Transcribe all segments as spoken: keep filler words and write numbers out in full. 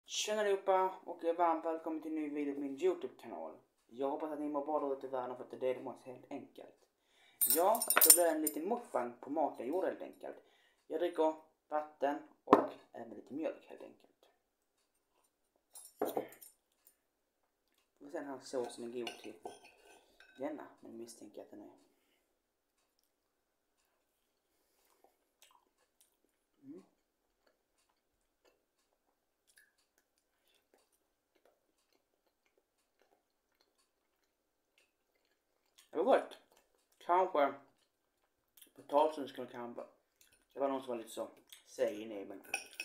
Tjena allihopa och varmt välkommen till en ny video på min YouTube-kanal. Jag hoppas att ni mår bra där ute i världen för att det är det helt enkelt. Ja, så blir det en liten mukbang på mat jag gjorde helt enkelt. Jag dricker vatten och även lite mjölk helt enkelt. Och sen här såsen är god till denna, men misstänker att den är. Mm. Det var gott. Kanske potatisen skulle kanske. Det var någon som var lite så seg inne i, men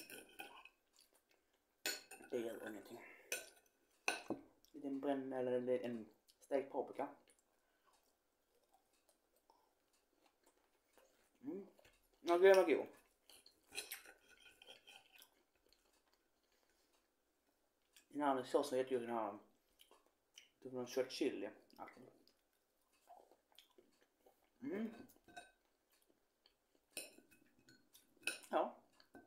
det gör ingenting. Lite en bränd eller en stekt paprika. Mm. Ja, det var god. Den här såsen heter ju den här. Det var någon kött chili. Mm. Ja.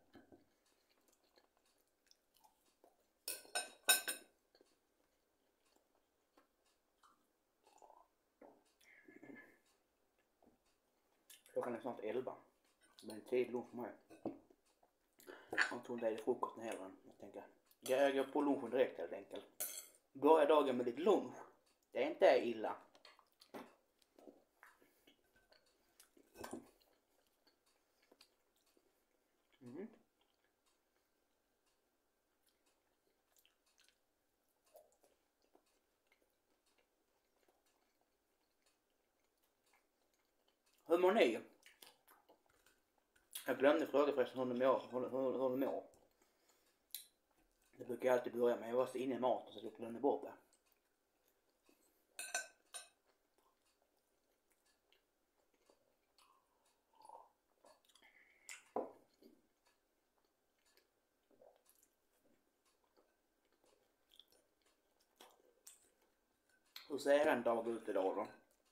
Klockan är snart elva. Men det är tid lunch för mig. Jag tror inte det är frukosten heller. Jag tänker, jag går på lunchen direkt helt enkelt. Börjar dagen med lite lunch. Det är inte illa. Mm. Hur mår ni? Jag glömde fråga förresten hur ni mår. Hur, hur, hur ni mår. Det brukar jag alltid börja med. Jag var så inne i maten så jag glömde bort det. Hur ser en dag ut idag då?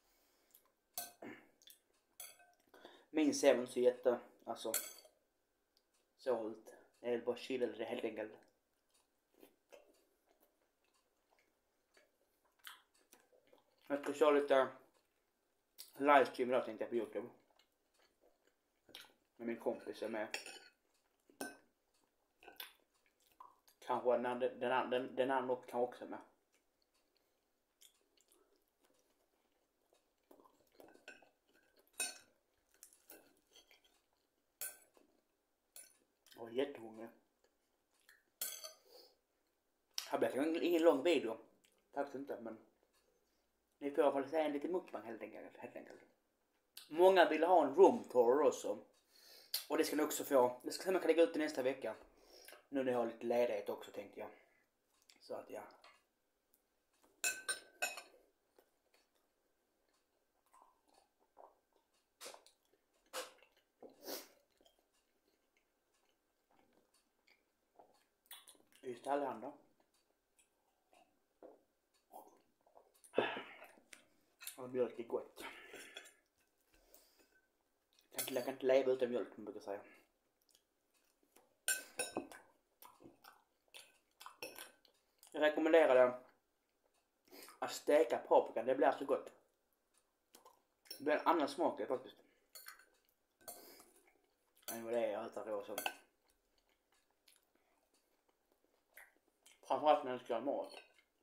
Min ser så jätte, alltså, så ut. Jag är bara chilla det helt enkelt. Jag ska köra lite livestream idag tänkte jag på YouTube. Med min kompis är med. Kanske den, den, den, den andra kan också med. Jag är jättehungrig. Det blir ingen, ingen lång video. Faktiskt inte, men ni får i alla fall säga en liten mukbang helt enkelt, helt enkelt. Många vill ha en room tour också. Och det ska ni också få. Det ska man kan lägga ut i nästa vecka. Nu när jag har lite ledighet också tänkte jag. Så att ja. Just alla andra. Och mjölk är gott. Jag kan inte, jag kan inte leva utan mjölk, man brukar säga. Jag rekommenderar att steka paprikan, det blir så gott. Det blir en annan smak faktiskt. Än vad det är jag äter rå så. Framförallt när jag ska ha mat.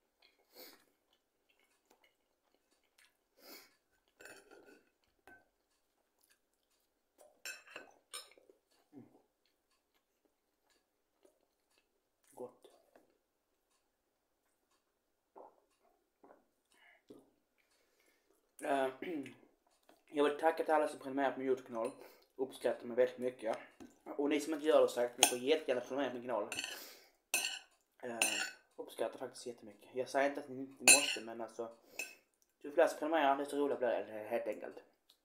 Mm. Gott. Uh, jag vill tacka till alla som prenumererar på min YouTube-kanal. Uppskattar mig väldigt mycket. Och ni som inte gör det sagt, ni får jättegärna prenumerera på min kanal. Uh, uppskattar faktiskt jättemycket. Jag säger inte att ni inte måste, men alltså ju fler som prenumererar desto roligare blir det helt enkelt.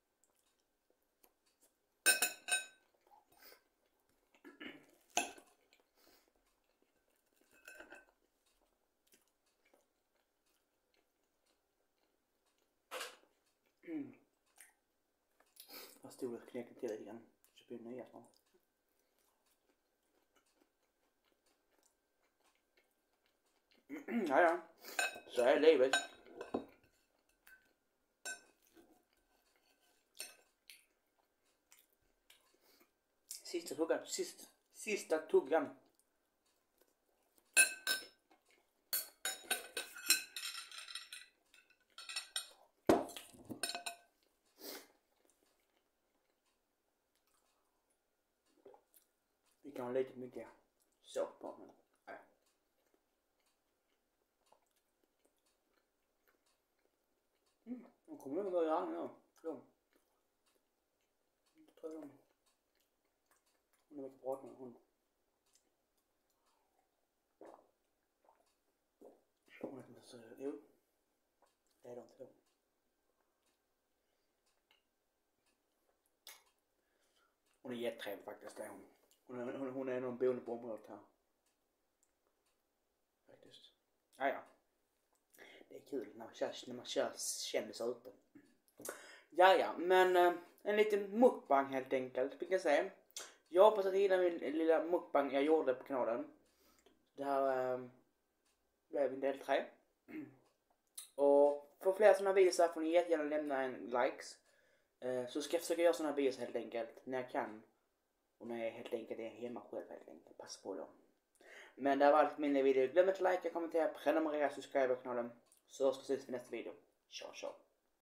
Mm. Jag stod och knäckte till lite grann. Köp in nya snart. Ja, ja. Så är livet. Sista tuggan. Sista, sista tuggan. Vi kan ha lite mycket sås på, men nej. Mm, de kommer nog börja andra nu. Jag tror de... Hon är mycket bra med hon. Hon är inte så... Jo. Det är de två. Hon är jättetrevlig faktiskt, det är hon. Hon är, hon, hon är någon boende på området här. Faktiskt. Ah, ja. Det är kul när man kör, när man kör kändisar ute. Ja, ja. Men äh, en liten mukbang helt enkelt. Vi kan säga. Jag hoppas att ni gillar min lilla mukbang jag gjorde på kanalen. Det här äh, blev en del tre. Och för fler sådana videos får ni jättegärna lämna en likes. Äh, så ska jag försöka göra sådana videos helt enkelt när jag kan. Och när jag helt enkelt är hemma själv helt enkelt. Passa på då. Men det var allt min video. Glöm inte att likea, kommentera, prenumerera, subscriba på kanalen. Så ska vi ses i nästa video. Ciao, ciao.